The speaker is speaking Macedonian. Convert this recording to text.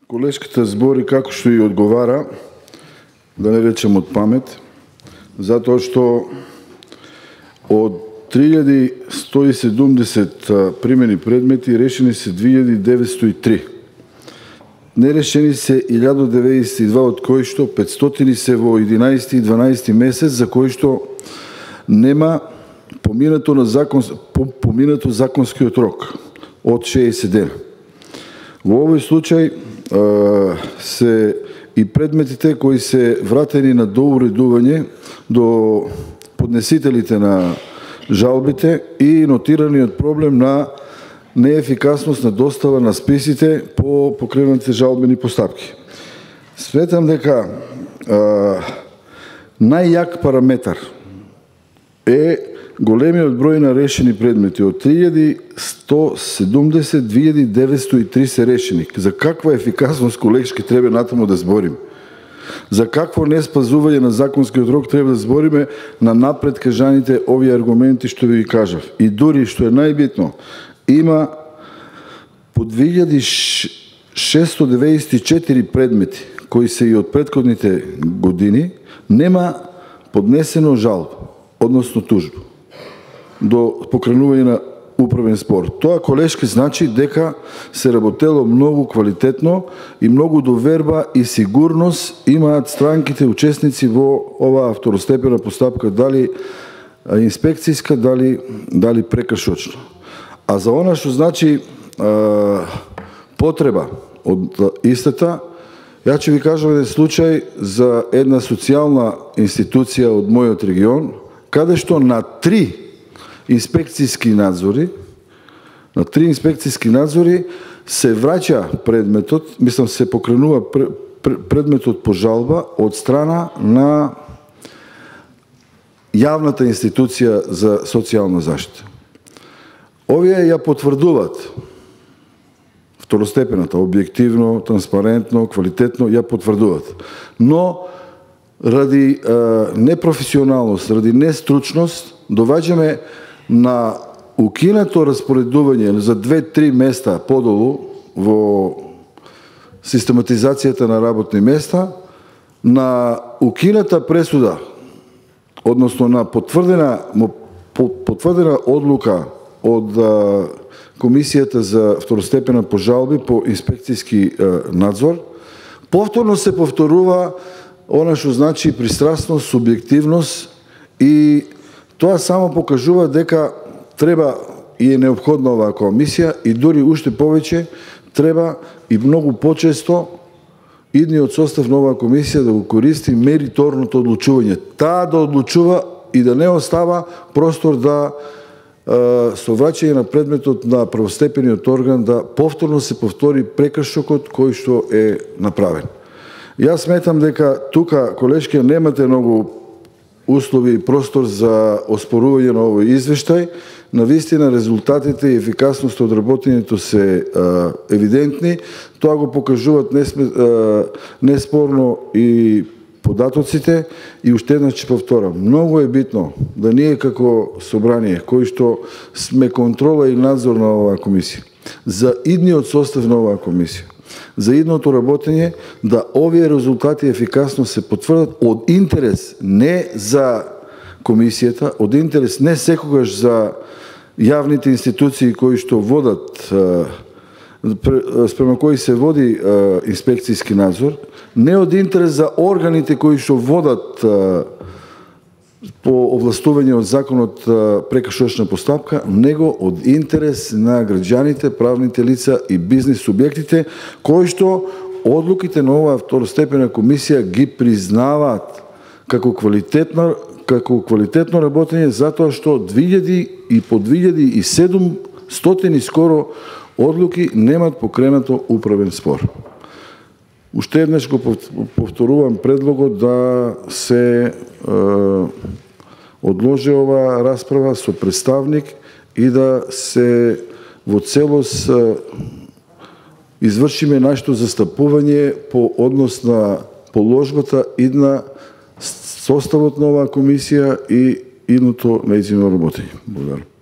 Колешката збори како што и одговара, да не речем од памет, затоа што од 3170 примени предмети решени се 2903. Нерешени се 1092, од кои што 500 се во 11 и 12 месец, за кои што нема поминато законскиот рок од 60 дена. Во овој случај се и предметите кои се вратени на доуредување до поднесителите на жалбите и нотираниот проблем на неефикасност на достава на списите по покренатите жалбени постапки. Сметам дека најјак параметар е големиот број на решени предмети. Од 3170, 2903 се решени. За каква ефикасност, колешки, треба натаму да зборим? За какво не спазување на законскиот рок треба да збориме на напред кажаните овие аргументи што ви кажав. И дури, што е најбитно, има по 2694 предмети, кои се и од претходните години, нема поднесено жалба, односно тужба, до покренување на управен спор. Тоа, колешки, значи дека се работело многу квалитетно и многу доверба и сигурност имаат странките учесници во оваа второстепена постапка, дали инспекцијска, дали прекршочна. А за она што значи потреба од истата, ја ќе ви кажам еден случај за една социјална институција од мојот регион, каде што на 3 инспекцијски надзори се враќа предметот, мислам се покренува предметот по жалба од страна на јавната институција за социјална заштита. Овие ја потврдуваат второстепената, објективно, транспарентно, квалитетно, ја потврдуваат. Но ради непрофесионалност, ради нестручност, доваѓаме на укинато распоредување за 2-3 места подолу во систематизацијата на работни места, на укината пресуда, односно на потврдена одлука од Комисијата за второстепена по жалби по инспекцијски надзор, повторно се повторува она што значи пристрасност, субјективност, и тоа само покажува дека треба и е неопходна оваа комисија, и дури уште повеќе треба и многу почесто идниот состав на оваа комисија да го користи мериторното одлучување. Таа да одлучува и да не остава простор да со враќање на предметот на првостепениот орган да повторно се повтори прекршокот кој што е направен. Јас сметам дека тука, колешки, немате многу услови и простор за оспорување на овој извештај. Навистина резултатите и ефикасноста од работењето се евидентни. Тоа го покажуваат неспорно и податоците, и уште еднаш ќе повторам. Многу е битно да ние како собрание, кои што сме контрола и надзор на оваа комисија, за идниот состав на оваа комисија, за идното работење, да овие резултати ефикасно се потврдат од интерес не за комисијата, од интерес не секогаш за јавните институции кои што водат, спрема кои се води инспекцијски надзор, не од интерес за органите кои што водат по овластување од законот прекршочна постапка, него од интерес на граѓаните, правните лица и бизнис субјектите, кои што одлуките на оваа второстепена комисија ги признаваат како квалитетно работење, затоа што 2000 и по 2700 скоро одлуки немат покренато управен спор. Уште еднаш го повторувам предлогот да се одложи оваа расправа со представник и да се во целост извршиме нашето застапување по однос на положбата и на составот на оваа комисија и идното нејзино работење. Благодарам.